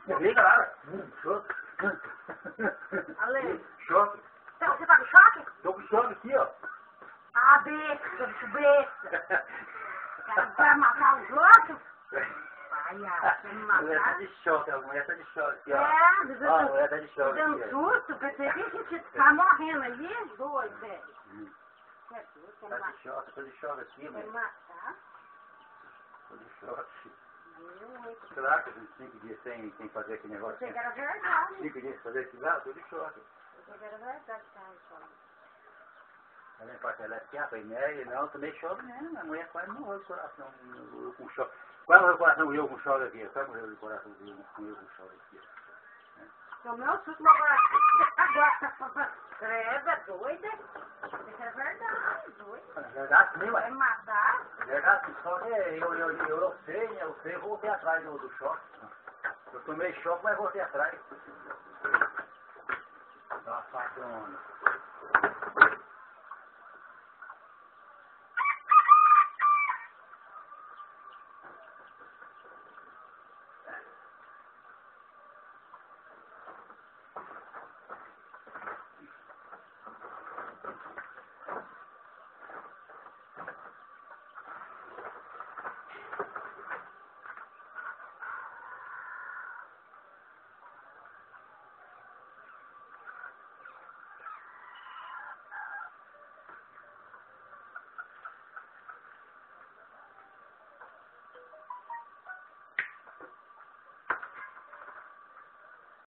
Liga lá. Choque. Ale, Choque. então você tá com choque? Tô com choque aqui, ó. Ah, besta, bicho besta. Cara, vai matar os outros? Palhaço, vai me A mulher tá matar? de choque, a mulher tá de choque aqui, ó. É, Ó, a mulher tá de choque dando aqui, ó. susto, percebi que você tá morrendo ali, doido, velho. Você é doido, quer Tá matar? de choque, tô de choque aqui, Quer velho. matar? Tô de choque. Eu, hein? Será que a gente 5 dias sem fazer aquele negócio? Você que era verdade. 5 dias sem fazer aquilo lá, tô de choque. Você que era verdade, cara, choque. Ela parte elétrica, ela foi média, não, também choque mesmo. A mulher quase morreu do coração com choque. Quase morreu o coração eu com choque aqui. Quase morreu do coração eu com choque aqui. Tomei um susto no coração. Agora, credo, é doida? Você que era verdade, doido. Na verdade, sim, Vai ué. matar? Na verdade, só que eu sei, voltei atrás do choque. Eu tomei choque, mas voltei atrás. Dá uma patrona.